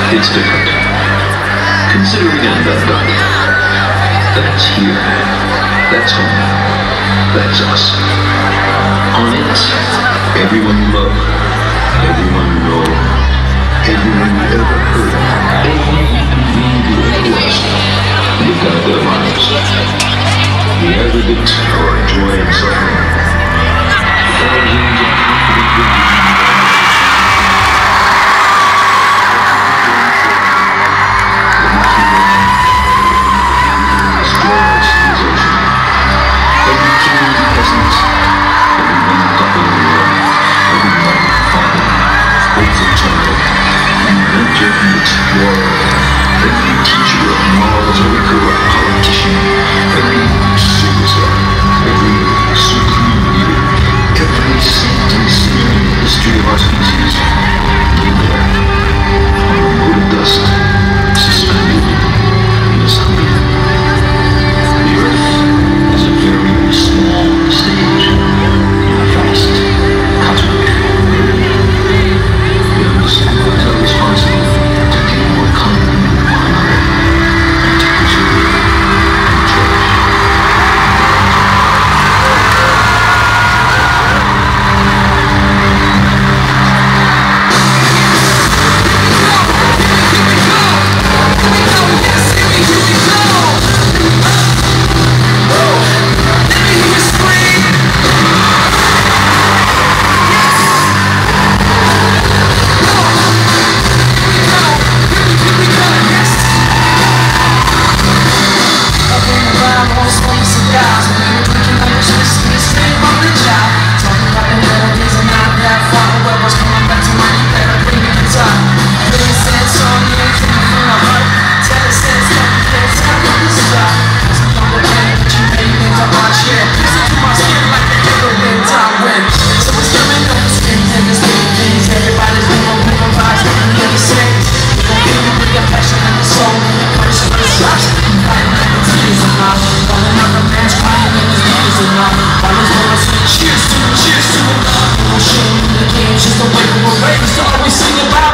It's different. Consider again that gun. That's here. That's home. That's us. On it, everyone you love, everyone you know, everyone you ever heard of, everyone you believe you request. You've got their lives. The aggregate of our joy and suffering. Thousands of every teacher of morals, every corrupt politician, every serious life, every supreme leader, every saint and sinner in the history of our species, lay there, on a mote of dust, suspended in a sunbeam. The earth is a very small stage in a vast cosmic area. We understand our responsibility to be more kind with one another and to preserve and cherish. Cheers to the love, no shame in the game, just the way we were raised, always sing about